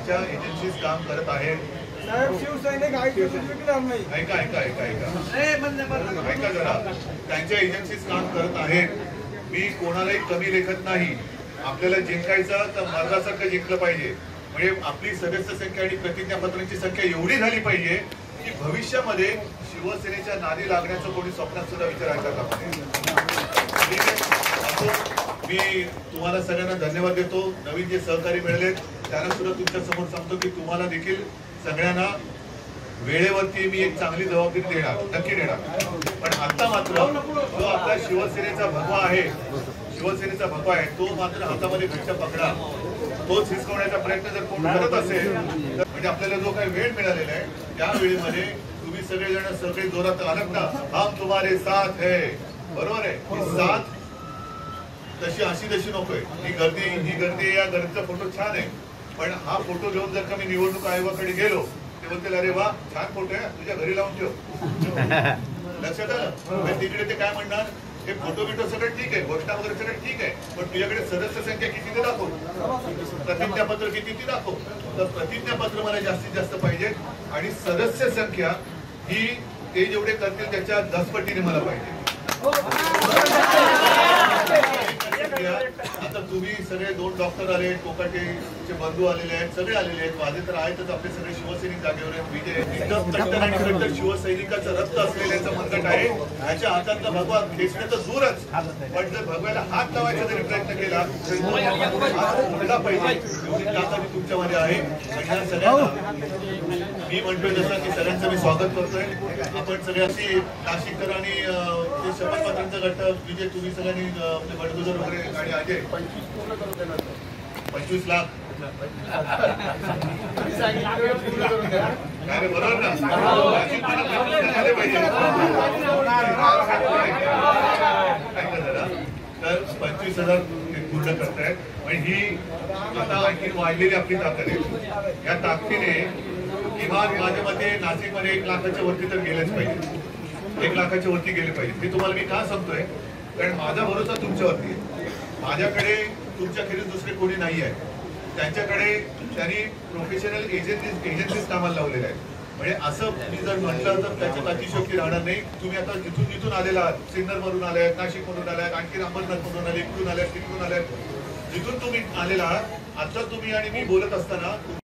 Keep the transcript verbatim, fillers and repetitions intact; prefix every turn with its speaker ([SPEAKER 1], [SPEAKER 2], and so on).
[SPEAKER 1] त्यांच्या एजन्सीज काम करत आहेत.
[SPEAKER 2] शिवसैनिक
[SPEAKER 1] ऐका ऐका ऐका ऐका ऐका जरा, त्यांच्या एजन्सीज काम करत आहेत. मी कोणालाही कमी लेखत नाही. आपल्याला जिंकायचं तर मार्गासारखं जिंकलं पाहिजे. म्हणजे आपली सदस्य संख्या आणि प्रतिज्ञापत्रांची संख्या एवढी झाली पाहिजे की भविष्यामध्ये शिवसेनेच्या नादी लागण्याचं कोणी स्वप्नात सुद्धा विचार करता पाहिजे. मी तुम्हाला सगळ्यांना धन्यवाद देतो. नवीन जे सहकारी मिळाले त्यांना सुद्धा तुमच्या समोर सांगतो की तुम्हाला देखील सगळ्यांना वेळेवरती मी एक चांगली जबाबदारी देणार, नक्की देणार. पण आता मात्र जो आपला शिवसेनेचा भगवा आहे, शिवसेनेचा भगवा आहे तो मात्र हातामध्ये घट्ट पकडा. तोच हिसकवण्याचा प्रयत्न जर कोण करत असेल तर म्हणजे आपल्याला जो काही वेळ मिळालेला आहे त्या वेळेमध्ये तुम्ही सगळेजण सगळे जोरात आलात ना, हम तुम्हारे साथ है. बरोबर आहे. ही साथ तशी अशी तशी नकोय. ही गर्दी ही गर्दी या गर्दीचा फोटो छान आहे, पण हा फोटो घेऊन जर का मी निवडणूक आयोगाकडे गेलो ते बोलतील अरे वा छान फोटो आहे, तुझ्या घरी लावून ठेव. लक्षात आलं. तिकडे ते काय म्हणणार, हे फोटो बिटो सगळं ठीक आहे, घोषणा वगैरे सगळं ठीक आहे, पण तुझ्याकडे सदस्य संख्या किती ते दाखव, प्रतिज्ञापत्र किती ती दाखव. तर प्रतिज्ञापत्र मला जास्तीत जास्त पाहिजे आणि सदस्य संख्या ही ते जेवढे करतील त्याच्या दस पटीने मला पाहिजे. आता तुम्ही सगळे दोन डॉक्टर आले, कोकाटेचे बंधू आलेले आहेत, सगळे आलेले आहेत. माझे तर आहेतच आपले सगळे शिवसैनिक जागेवर आहेत. विजय कट्टर आणि कट्टर शिवसैनिकाचं रक्त असलेल्याचं मनगट आहे. ह्याच्या हातातला भगवा खेचणं तर दूरच, पण जर भगव्याला हात लावायचा जरी प्रयत्न केला तर पाहिजे एवढी ताकद तुमच्यामध्ये आहे. आणि ह्या सगळ्यांना मी म्हणतोय जसं की सगळ्यांचं मी स्वागत करतोय. आपण सगळ्यांची नाशिककर आणि ते शपथपत्रांचं गट विजय तुम्ही सगळ्यांनी आपले बडगुजर वगैरे गाडी आहे पंचवीस लाख काय बरोबर ना पाहिजे. तर पंचवीस हजार पूर्ण करतायत. पण ही आता आणखी वाढलेली आपली ताकद आहे. या ताकदीने किमान माझ्या मते नाशिकमध्ये एक लाखाच्या वरती तर गेलेच पाहिजे. एक लाखाच्या वरती गेले पाहिजे. हे तुम्हाला मी का सांगतोय, कारण माझा भरोसा तुमच्यावरती आहे. माझ्याकडे तुमच्याखेरीज दुसरे कोणी नाही आहे. त्यांच्याकडे त्यांनी प्रोफेशनल एजन्सीज एजन्सीज कामाला लावलेल्या आहेत. म्हणजे असं मी जर म्हटलं तर त्याच्यात अतिशयोक्ती राहणार नाही. तुम्ही आता जिथून जिथून आलेला आहात, सिन्नर मधून आले आहेत, नाशिक मधून आले आहेत, आणखी अंबरनाथ मधून आले, इकडून आले, तिकडून आले, जिथून तुम्ही आलेला आहात. आता तुम्ही आणि मी बोलत असताना